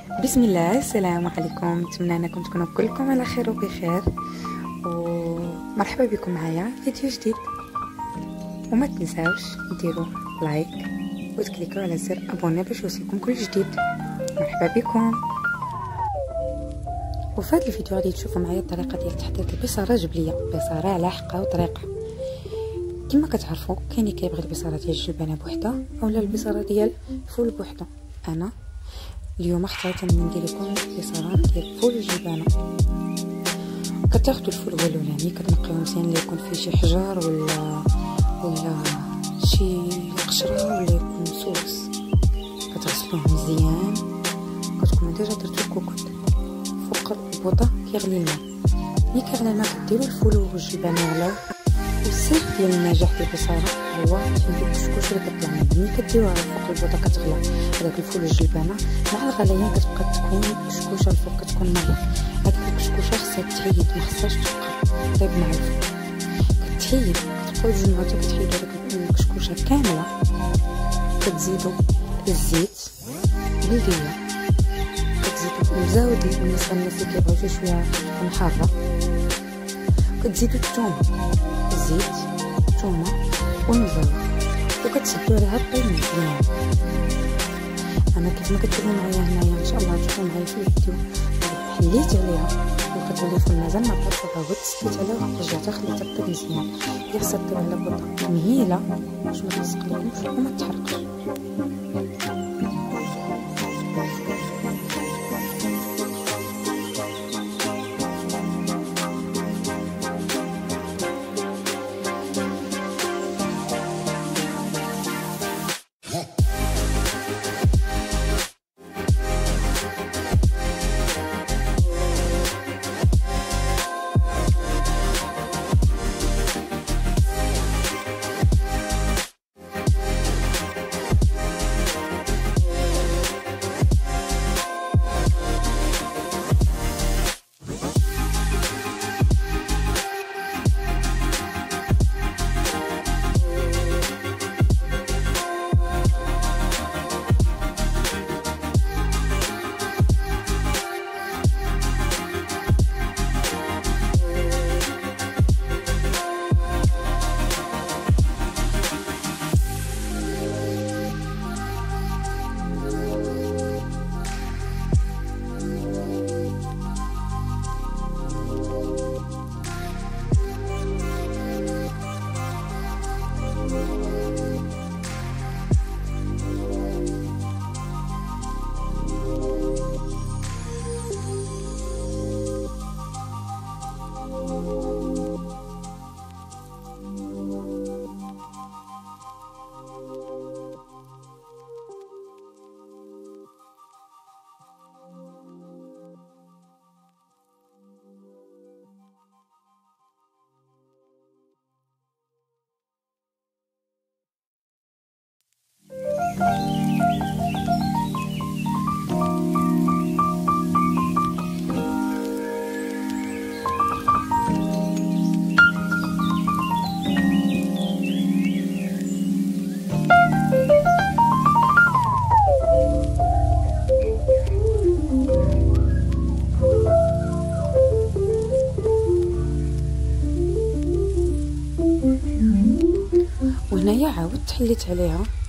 بسم الله، السلام عليكم. نتمنى انكم تكونوا كلكم على خير وبخير، ومرحبا بكم معايا فيديو جديد. وما تنساوش ديروا لايك وتكليكوا على زر ابوني باش يوصلكم كل جديد. مرحبا بكم. وفي هذا الفيديو غادي تشوفوا معايا الطريقه ديال تحضير البصاره جبليه، بصاره لاحقه وطريقه. كما كتعرفوا كاين اللي كيبغي البصاره ديال الجلبانه بوحدها اولا البصاره ديال الفول بوحدها. انا اليوم اختاريت ندير لكم بصاره ديال فول الجلبانه. كتاخذوا الفول هو الاولاني، كتنقيوه مزيان، اللي يكون فيه شي حجر ولا شي قشره ولا يكون سوس، كتغسلوه مزيان. كتكونوا ديجا درتو الكوكوط فوق البوطه كيغلي الماء. ملي كيغلي الماء كديروا الفول والجلبانه يغلاو. والسر ديال النجاح ديال البصاره هو تجيبوا الكسكس اللي كطلع منه. ملي كديروها فوق البوطه كتغلى هذاك الفول والجلبانه، مع الغليان كتبقى تكون كسكوشه الفوق، كتكون مره هذيك الكسكوشه خصها تحيد، ما خصهاش تبقى طيب مع الفول. كتحيد، كتبقاو تجمعوا حتى كتحيدوا هذيك الكسكوشه كامله. كتزيدوا الزيت بالديه، كتزيدوا مزاود بالنسبه للناس اللي كيبغيو شويه تكون حاره. كتزيدوا الثوم، الزيت، الثومه والمزاود، وكتسدوا عليها الطيب مزيان. انا كيف ما كتشوفوا معايا هنايا ان شاء الله تشوفوا معايا في الفيديو، حليت عليها وكتولي في مازال ما بقاش فوقها، تسديت عليها ورجعتها خليتها طيب مزيان. هي خصها طيب على بوطه مهيله باش ما تلصقلكمش وما تحرقش. وهنايا عاودت حليت عليها